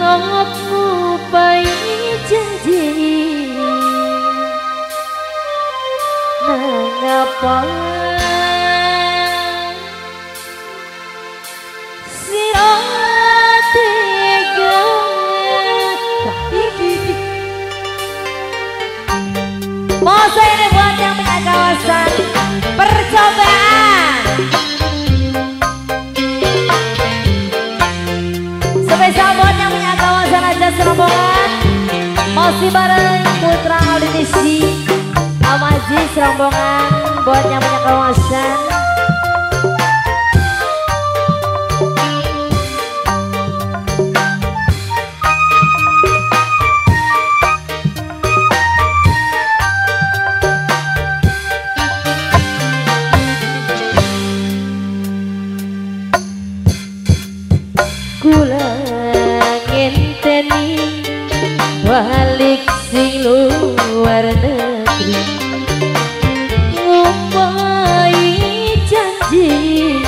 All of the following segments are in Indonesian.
aku bayi janji mengapa sira tega masa ini buat yang punya kawasan percobaan spesial buat yang punya kawasan aja serombongan masih bareng Putra Audisi Amaji serombongan buat yang punya kawasan kula ngenteni balik sing luar negeri ngumpai janji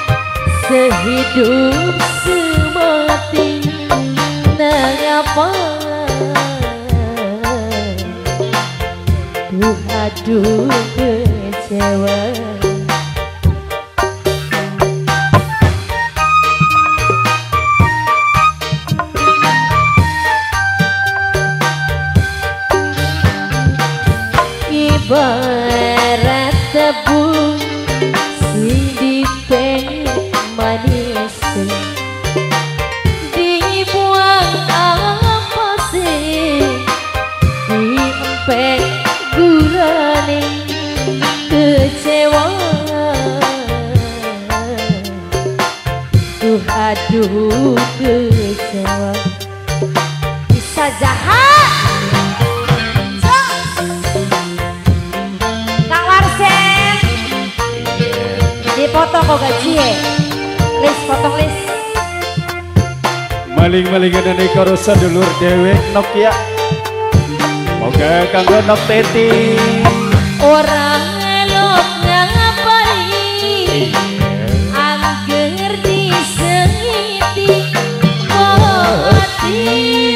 sehidup semati nangapa aduh kecewa ibarat tebu sing dipeng manis dibuang apa sih diempek gulane kecewa aduh kecewa bisa jahat foto kok gaji ya list foto list maling-maling dan karo sadulur dewek Nokia moga kanggo nok teti orang elok ngapari angger disengiti hati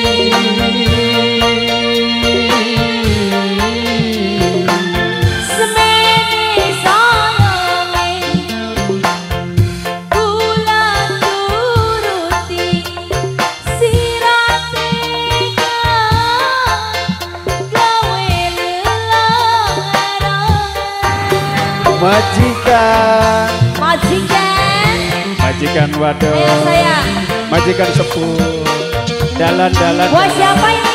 majikan waduh ayo sayang majikan sepuh dalan-dalan buat siapa ini?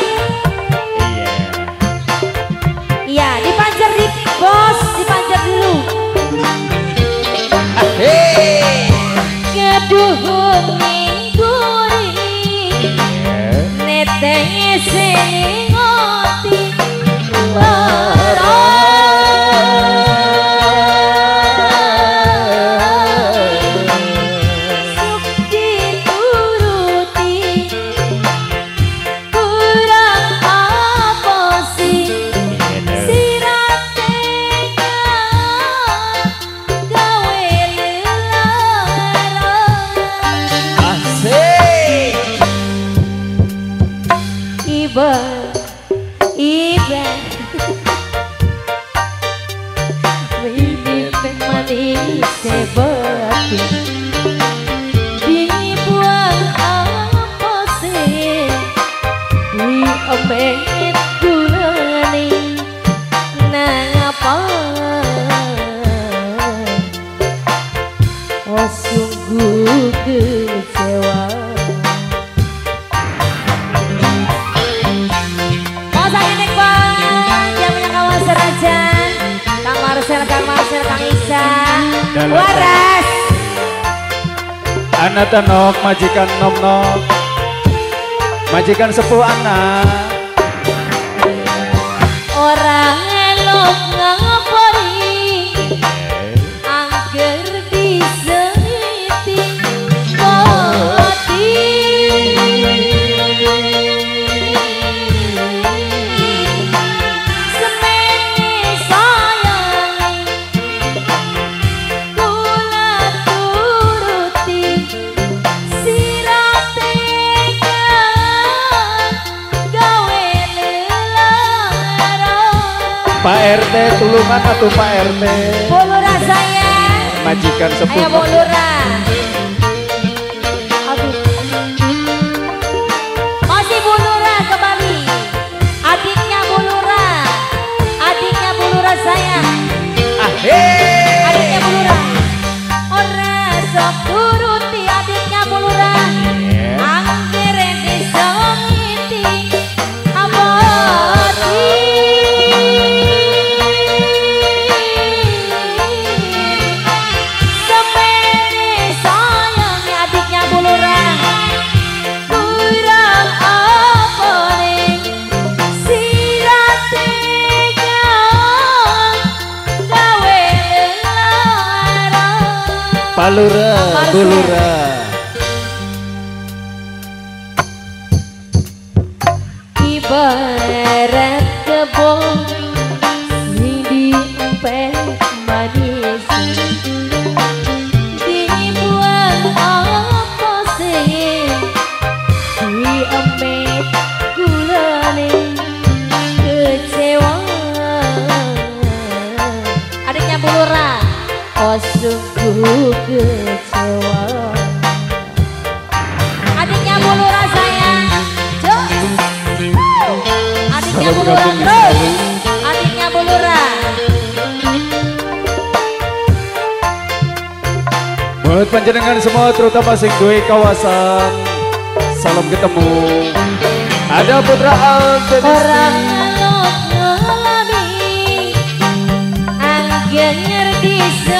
Iya dipanjer di bos dipanjer dulu keduhun mingguri netenge sing ngoti iba ini manis sebati dibuang apa sih diomet gulani nangapa oh sungguh kecewa Kang Isa waras anak tanok majikan nom-nom majikan sepuh anak orang elok ngapori angger disengiti hati Pak RT tulungan atau Pak RT Bulura sayang. majikan sepuh. Ayo Bulura. Aduh. Masih Bulura kembali. Adiknya Bulura. Adiknya Bulura sayang. Adiknya Bulura. Ora sok turuti adiknya Bulura. Anggere disongiti abadi. Sepele sayangnya adiknya Bulura. Kurang apa ning sirate gawe lara. Palura, Bulura. Ibarat kebun sing diempet manis, dibuang apa sih diemet gulane kecewa. Adiknya Bulura, oh sungguh kecewa. Adiknya Bulura sayang, adiknya Bulura terus, adiknya Bulura. Buat panjenengan semua terutama sing duwe kawasan, salam ketemu. Ada Putra Alden. Orang ngalok ngalami angger ngerti